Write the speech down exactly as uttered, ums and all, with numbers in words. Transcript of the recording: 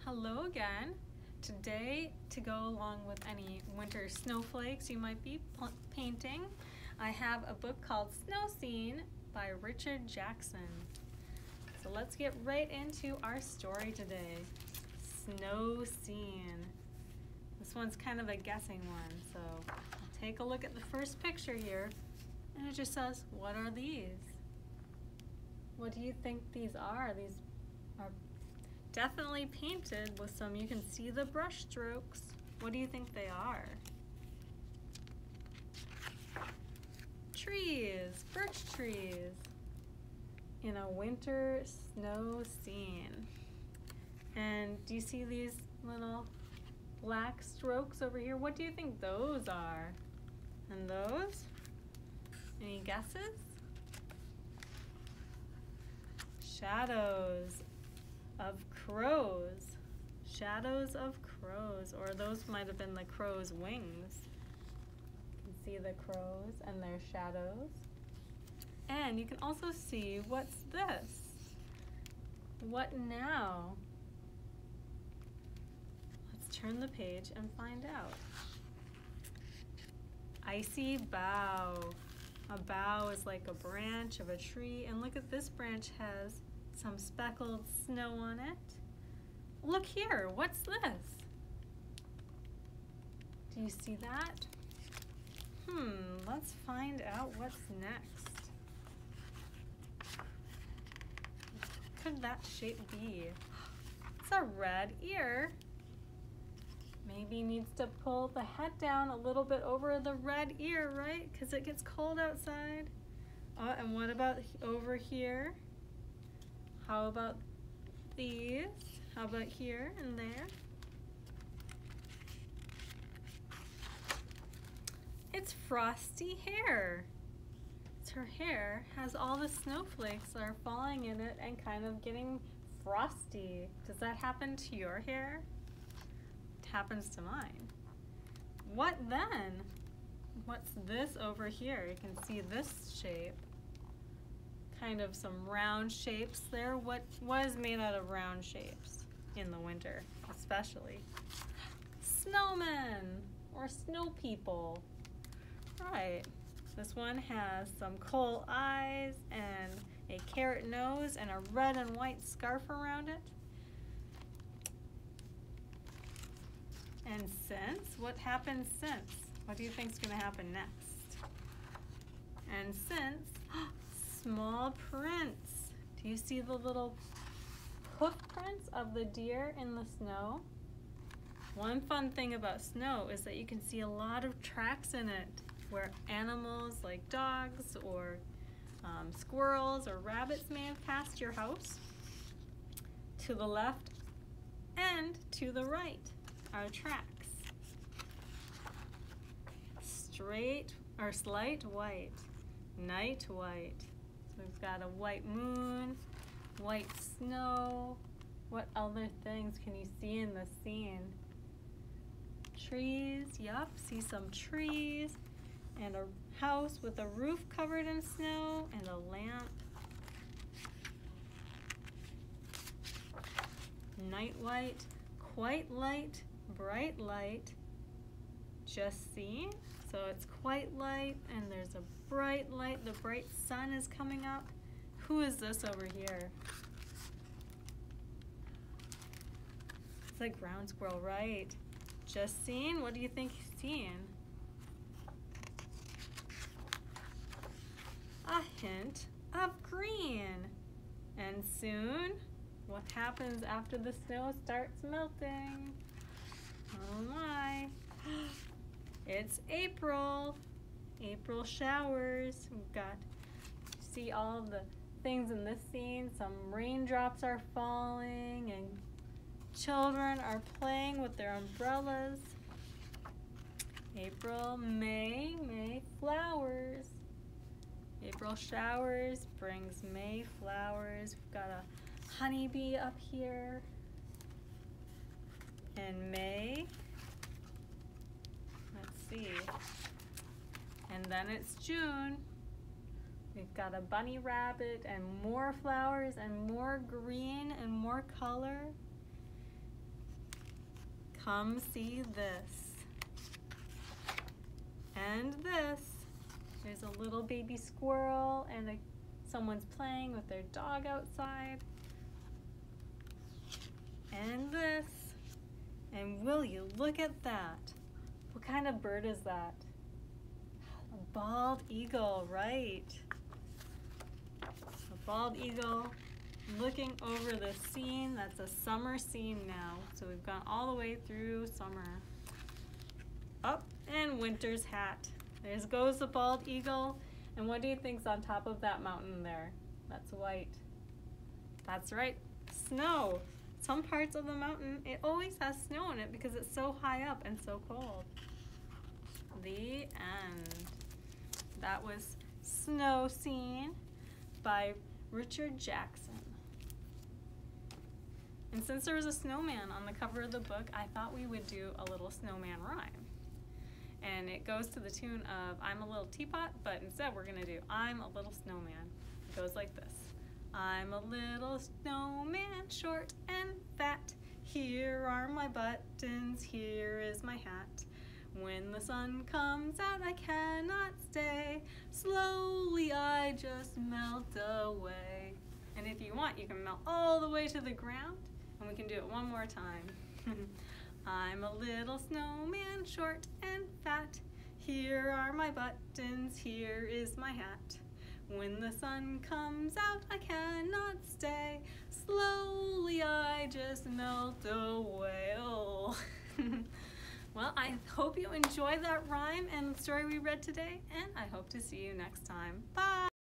Hello again. Today, to go along with any winter snowflakes you might be painting, I have a book called Snow Scene by Richard Jackson. So let's get right into our story today. Snow Scene. This one's kind of a guessing one, so I'll take a look at the first picture here, and it just says, what are these? What do you think these are? These are definitely painted with some, you can see the brush strokes. What do you think they are? Trees, birch trees, in a winter snow scene. And do you see these little black strokes over here? What do you think those are? And those? Any guesses? Shadows of crows. Shadows of crows, or those might have been the crow's wings. You can see the crows and their shadows. And you can also see, what's this? What now? Let's turn the page and find out. Icy bough. A bough is like a branch of a tree, and look at this branch has some speckled snow on it. Look here, what's this? Do you see that? Hmm, let's find out what's next. What could that shape be? It's a red ear. Maybe needs to pull the head down a little bit over the red ear, right? Because it gets cold outside. Oh, and what about over here? How about these? How about here and there? It's frosty hair. It's her hair has all the snowflakes that are falling in it and kind of getting frosty. Does that happen to your hair? It happens to mine. What then? What's this over here? You can see this shape. Kind of some round shapes there. What was made out of round shapes in the winter, especially? Snowmen or snow people. Right. This one has some coal eyes and a carrot nose and a red and white scarf around it. And since, what happened since? What do you think is going to happen next? And since, small prints. Do you see the little hoof prints of the deer in the snow? One fun thing about snow is that you can see a lot of tracks in it where animals like dogs or um, squirrels or rabbits may have passed your house. To the left and to the right are tracks. Straight or slight white, night white. So we've got a white moon, white snow. What other things can you see in the scene? Trees, yup, see some trees, and a house with a roof covered in snow, and a lamp. Night white, quite light, bright light. Just seen? So it's quite light, and there's a bright light. The bright sun is coming up. Who is this over here? It's like ground squirrel, right? Just seen? What do you think he's seeing? A hint of green. And soon, what happens after the snow starts melting? Oh my. It's April. April showers. We've got, see all of the things in this scene. Some raindrops are falling and children are playing with their umbrellas. April, May, May flowers. April showers brings May flowers. We've got a honeybee up here. And May, let's see. And then it's June. We've got a bunny rabbit and more flowers and more green and more color. Come see this. And this. There's a little baby squirrel and a, someone's playing with their dog outside. And this. And will you look at that? What kind of bird is that? A bald eagle, right. A bald eagle looking over the scene. That's a summer scene now. So we've gone all the way through summer. Up and winter's hat. There goes the bald eagle. And what do you think's on top of that mountain there? That's white. That's right, snow. Some parts of the mountain, it always has snow in it because it's so high up and so cold. The end. That was Snow Scene by Richard Jackson. And since there was a snowman on the cover of the book, I thought we would do a little snowman rhyme. And it goes to the tune of I'm a little teapot, but instead we're gonna do I'm a little snowman. It goes like this. I'm a little snowman, short and fat. Here are my buttons, here is my hat. When the sun comes out, I cannot stay. Slowly I just melt away. And if you want, you can melt all the way to the ground, and we can do it one more time. I'm a little snowman, short and fat. Here are my buttons, here is my hat. When the sun comes out, I cannot stay. Slowly I just melt away. Oh. Well, I hope you enjoyed that rhyme and story we read today, and I hope to see you next time. Bye!